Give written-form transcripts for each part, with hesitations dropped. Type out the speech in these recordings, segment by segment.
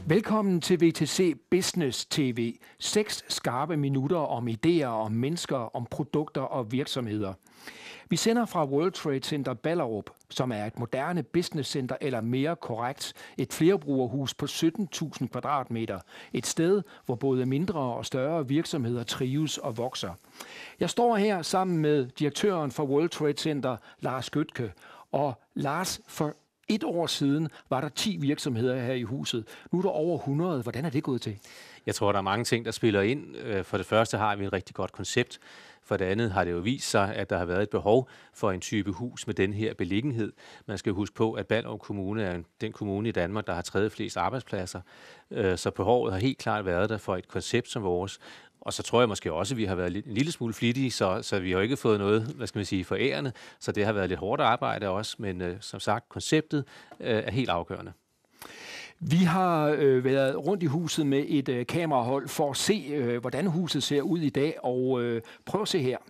Velkommen til VTC Business TV. 6 skarpe minutter om idéer, om mennesker, om produkter og virksomheder. Vi sender fra World Trade Center Ballerup, som er et moderne businesscenter, eller mere korrekt, et flerbrugerhus på 17.000 kvadratmeter. Et sted, hvor både mindre og større virksomheder trives og vokser. Jeg står her sammen med direktøren for World Trade Center, Lars Gøtke. Og Lars, for et år siden var der 10 virksomheder her i huset. Nu er der over 100. Hvordan er det gået til? Jeg tror, der er mange ting, der spiller ind. For det første har vi et rigtig godt koncept. For det andet har det jo vist sig, at der har været et behov for en type hus med den her beliggenhed. Man skal huske på, at Ballerup Kommune er den kommune i Danmark, der har tredje flest arbejdspladser. Så behovet har helt klart været der for et koncept som vores. Og så tror jeg måske også, at vi har været en lille smule flittige, så vi har jo ikke fået noget, forærende. Så det har været lidt hårdt arbejde også, men som sagt, konceptet er helt afgørende. Vi har været rundt i huset med et kamerahold for at se, hvordan huset ser ud i dag, og prøv at se her.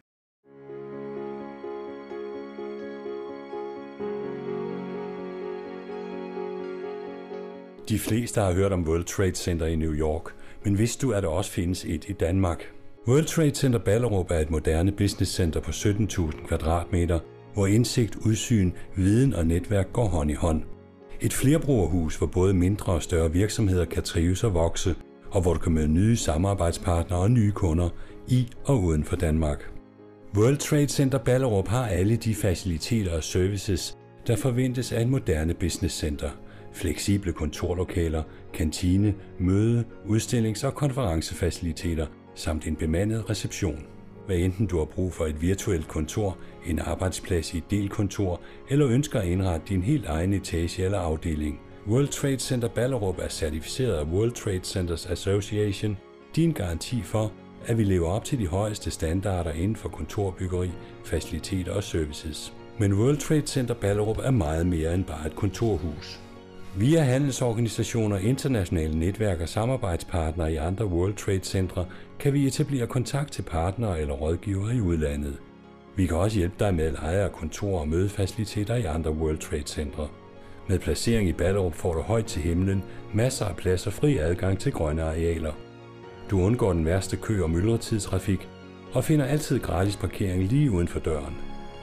De fleste har hørt om World Trade Center i New York, men vidste du, at der også findes et i Danmark? World Trade Center Ballerup er et moderne businesscenter på 17.000 kvadratmeter, hvor indsigt, udsyn, viden og netværk går hånd i hånd. Et flerbrugerhus, hvor både mindre og større virksomheder kan trives og vokse, og hvor du kan møde nye samarbejdspartnere og nye kunder i og uden for Danmark. World Trade Center Ballerup har alle de faciliteter og services, der forventes af et moderne businesscenter. Fleksible kontorlokaler, kantine, møde, udstillings- og konferencefaciliteter samt en bemandet reception. Hvad enten du har brug for et virtuelt kontor, en arbejdsplads i et delkontor eller ønsker at indrette din helt egen etage eller afdeling. World Trade Center Ballerup er certificeret af World Trade Centers Association. Din garanti for, at vi lever op til de højeste standarder inden for kontorbyggeri, faciliteter og services. Men World Trade Center Ballerup er meget mere end bare et kontorhus. Via handelsorganisationer, internationale netværk og samarbejdspartnere i andre World Trade Centre kan vi etablere kontakt til partnere eller rådgivere i udlandet. Vi kan også hjælpe dig med at eje kontor- og mødefaciliteter i andre World Trade Centre. Med placering i Ballerup får du højt til himlen, masser af plads og fri adgang til grønne arealer. Du undgår den værste kø- og myldretidstrafik og finder altid gratis parkering lige uden for døren.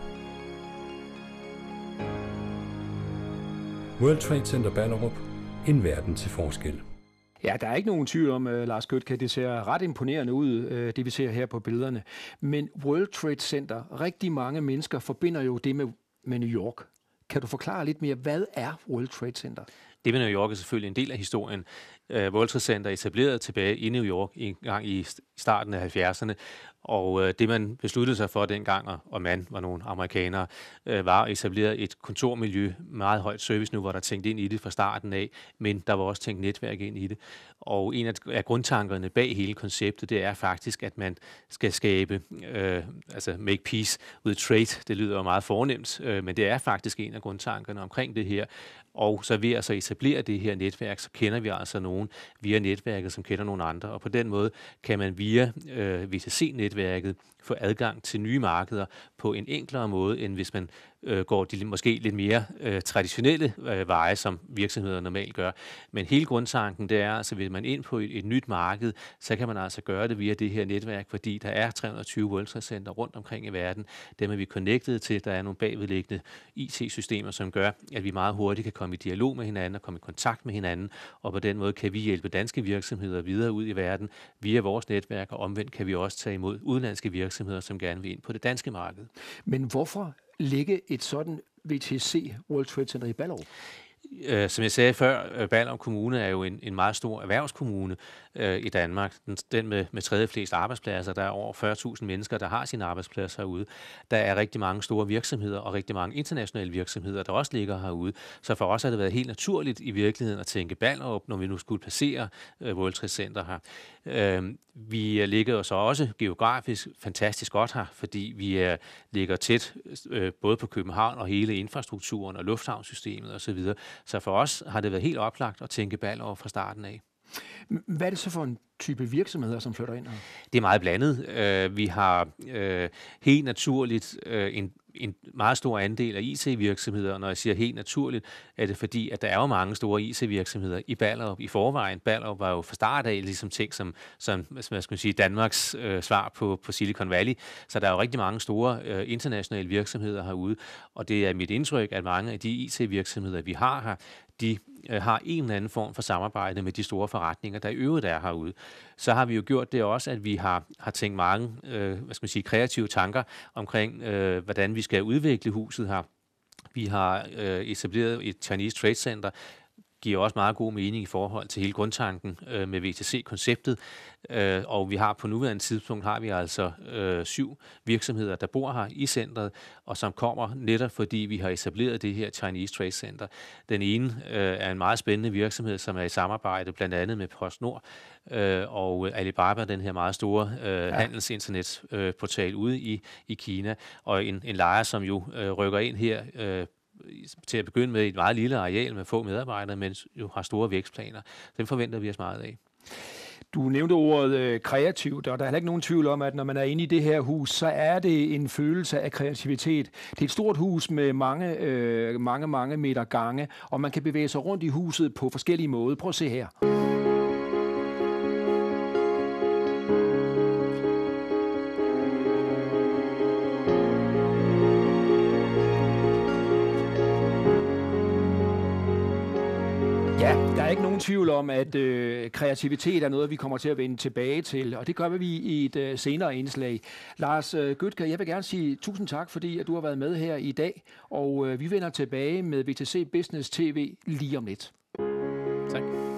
World Trade Center Ballerup. En verden til forskel. Ja, der er ikke nogen tvivl om, Lars Gøtke, det ser ret imponerende ud, det vi ser her på billederne. Men World Trade Center, rigtig mange mennesker forbinder jo det med New York. Kan du forklare lidt mere, hvad er World Trade Center? Det med New York er selvfølgelig en del af historien. World Trade Center er etableret tilbage i New York en gang i starten af 70'erne, og det man besluttede sig for dengang, og man var nogle amerikanere, var at etablere et kontormiljø, meget højt serviceniveau, hvor der tænkt ind i det fra starten af, men der var også tænkt netværk ind i det. Og en af grundtankerne bag hele konceptet, det er faktisk, at man skal skabe, make peace with trade. Det lyder jo meget fornemt, men det er faktisk en af grundtankerne omkring det her. Og så ved at så etablere det her netværk, så kender vi altså nogen via netværket, som kender nogle andre. Og på den måde kan man via VTC-netværket få adgang til nye markeder på en enklere måde, end hvis man går de måske lidt mere traditionelle veje, som virksomheder normalt gør. Men hele grundtanken, det er altså, hvis man ind på et nyt marked, så kan man altså gøre det via det her netværk, fordi der er 320 World Trade Center rundt omkring i verden. Dem er vi connected til. Der er nogle bagvedliggende IT-systemer, som gør, at vi meget hurtigt kan komme i dialog med hinanden og komme i kontakt med hinanden, og på den måde kan vi hjælpe danske virksomheder videre ud i verden via vores netværk, og omvendt kan vi også tage imod udenlandske virksomheder, som gerne vil ind på det danske marked. Men hvorfor ligge et sådan VTC World Trade Center i Ballerup? Som jeg sagde før, Ballerup Kommune er jo en meget stor erhvervskommune i Danmark. Den med tredje flest arbejdspladser. Der er over 40.000 mennesker, der har sine arbejdspladser herude. Der er rigtig mange store virksomheder og rigtig mange internationale virksomheder, der også ligger herude. Så for os har det været helt naturligt i virkeligheden at tænke Ballerup, når vi nu skulle placere World Trade Center her. Vi ligger jo så også geografisk fantastisk godt her, fordi vi ligger tæt både på København og hele infrastrukturen og lufthavnssystemet osv. Så for os har det været helt oplagt at tænke Ballerup fra starten af. Hvad er det så for en type virksomheder, som flytter ind her? Det er meget blandet. Vi har helt naturligt en meget stor andel af IT-virksomheder, og når jeg siger helt naturligt, er det fordi, at der er jo mange store IT-virksomheder i Ballerup i forvejen. Ballerup var jo fra start af ligesom ting som hvad skal man sige, Danmarks svar på Silicon Valley, så der er jo rigtig mange store internationale virksomheder herude, og det er mit indtryk, at mange af de IT-virksomheder, vi har her, de har en eller anden form for samarbejde med de store forretninger, der i øvrigt er herude. Så har vi jo gjort det også, at vi har tænkt mange kreative tanker omkring, hvordan vi skal udvikle huset her. Vi har etableret et Chinese Trade Center, giver også meget god mening i forhold til hele grundtanken med VTC-konceptet. Og vi har på nuværende tidspunkt altså 7 virksomheder, der bor her i centret, og som kommer netop fordi vi har etableret det her Chinese Trade Center. Den ene er en meget spændende virksomhed, som er i samarbejde blandt andet med PostNord og Alibaba, den her meget store handelsinternetportal ude i Kina, og en lejer, som jo rykker ind her til at begynde med et meget lille areal med få medarbejdere, men jo har store vækstplaner. Dem forventer vi os meget af. Du nævnte ordet kreativt, og der er heller ikke nogen tvivl om, at når man er inde i det her hus, så er det en følelse af kreativitet. Det er et stort hus med mange meter gange, og man kan bevæge sig rundt i huset på forskellige måder. Prøv at se her. Ja, der er ikke nogen tvivl om, at kreativitet er noget, vi kommer til at vende tilbage til, og det gør vi i et senere indslag. Lars Gødtke, jeg vil gerne sige tusind tak, fordi at du har været med her i dag, og vi vender tilbage med VTC Business TV lige om lidt. Tak.